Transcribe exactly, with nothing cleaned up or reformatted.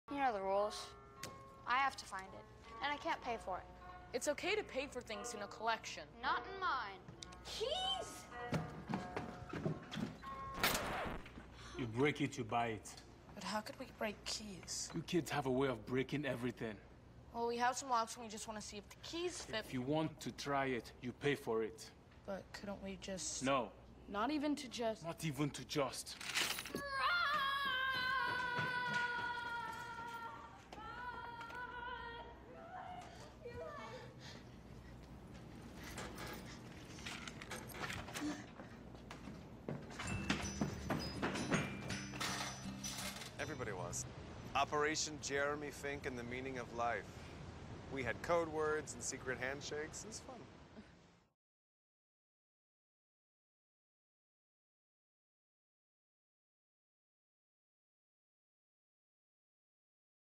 You know the rules. I have to find it, and I can't pay for it. It's okay to pay for things in a collection. Not in mine. Keys! You break it, you buy it. But how could we break keys? You kids have a way of breaking everything. Well, we have some locks and we just want to see if the keys fit. If you want to try it, you pay for it. But couldn't we just... No. Not even to just... Not even to just. Everybody was. Operation Jeremy Fink and the Meaning of Life. We had code words and secret handshakes. It was fun.